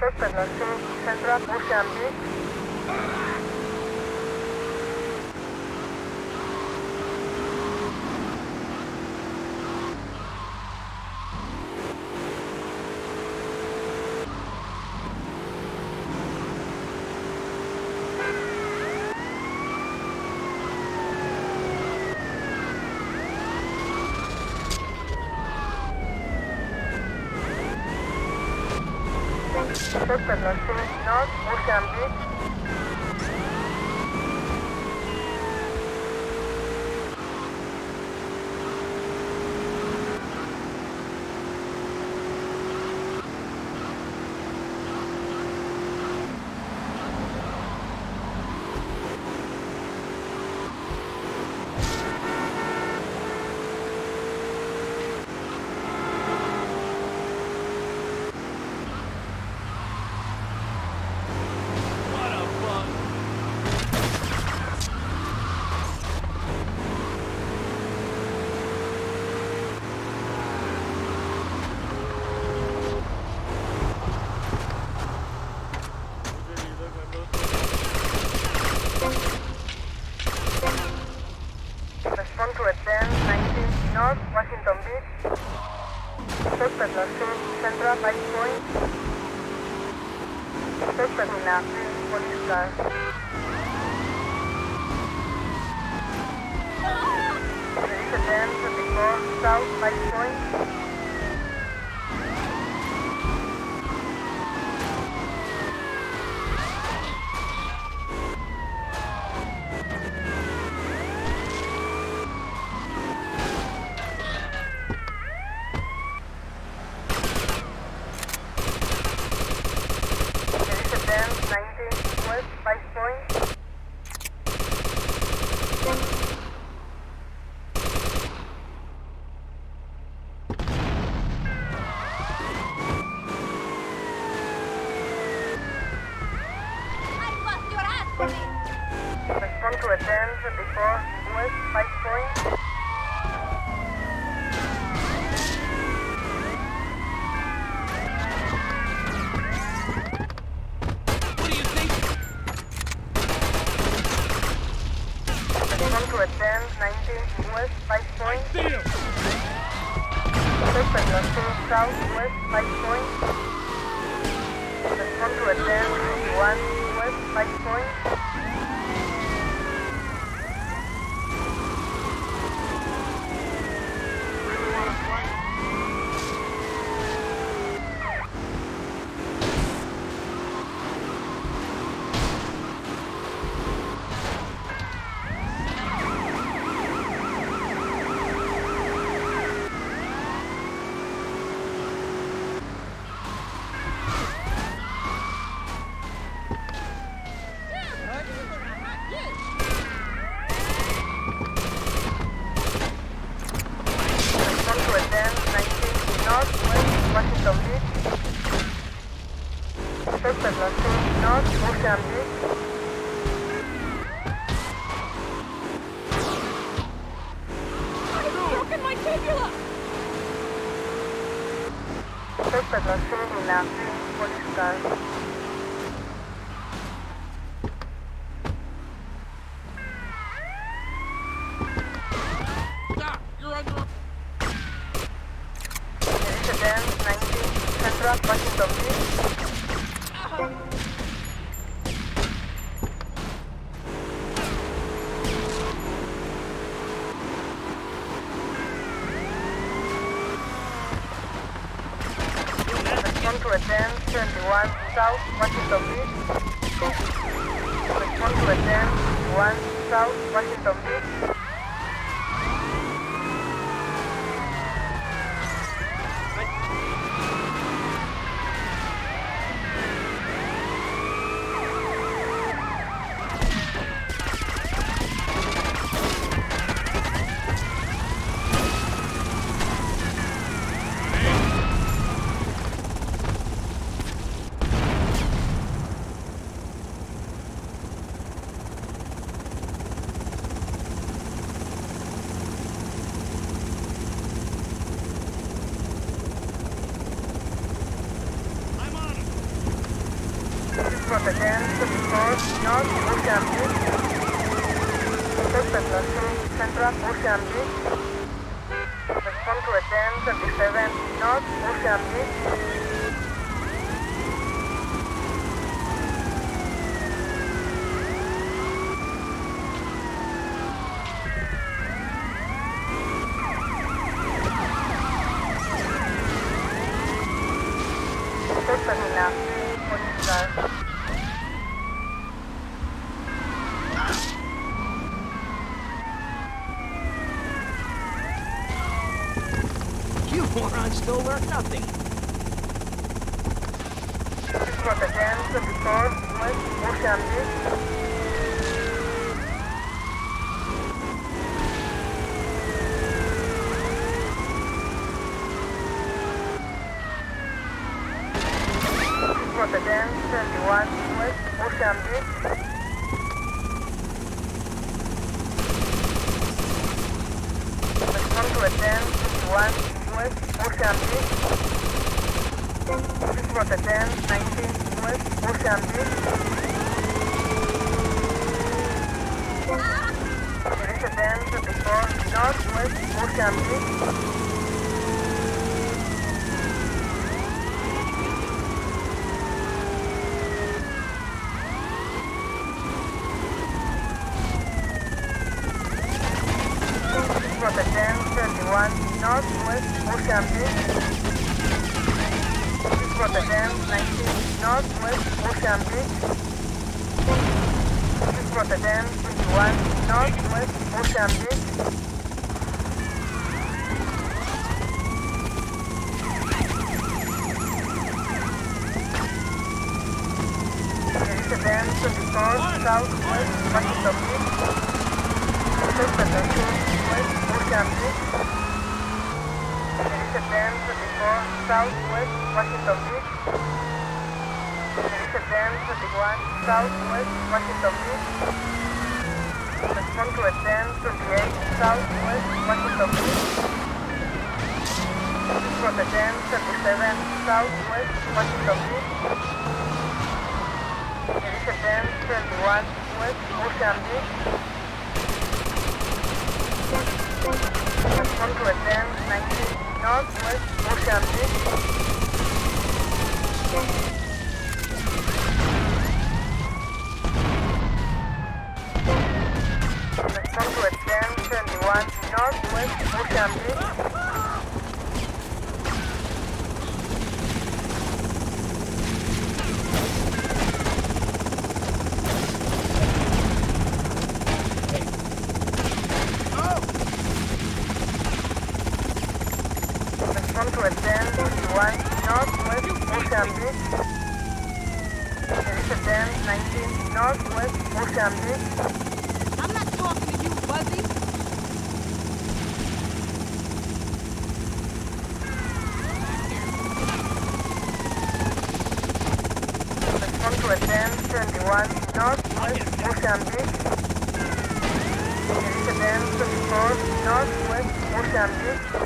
Pernosin, Central Ocean Beach. Pernosin, North Ocean Beach. Respond to attend 19 North Washington Beach. Pernosin, Central Vice Point. Terminal, police car. Release attend 24 South Vice Point. West Vice Point. Respond to attend before West Vice Point. To attend 19 West Vice Point. Pernosin, South West Vice Point. Respond to attend 21 West Vice Point. Washington Beach. Pernosin, North Ocean Beach. I've broken my tibia! Pernosin, police car. You're under... Attend 19 Central Washington Beach. Respond to attend 21 South Washington Beach. Respond to attend 21 South Washington Beach. Water 10, 24, North Ocean Beach. Suspect lost to Central Ocean Beach. Respond to a 10, 27, North Ocean Beach. Suspect in last, police car. You morons still learn nothing. Water 10, 24, West Ocean Beach. Water 10, 21, West Ocean Beach. Respond to a 10, 21, West Ocean Beach. Water 10, 19, West Ocean Beach. There is a 10, 24, North West Ocean Beach. Water 10, 31, North West Ocean Beach. Water 10, 19, North West Ocean Beach. Water 10, 21, North West Ocean Beach. There is a 10, 24, South West Washington Beach. West Ocean Beach. There is a 10, 24, Southwest Washington Beach. There is a 10, 21, Southwest Washington Beach. Respond to a 10, 28, Southwest Washington Beach. For the 10, 37, Southwest Washington Beach. There is a 10, 21, West Ocean Beach. Respond to a 10, 19, Northwest Ocean Beach. Respond to a 10, 21, Northwest Ocean Beach. Respond to a 10, 21, Northwest Ocean Beach. There is a 10, 19, Northwest Ocean Beach. I'm not talking to you, Buzzy. Respond to a 10, 21, Northwest Ocean Beach. There is a 10, 24, Northwest Ocean Beach.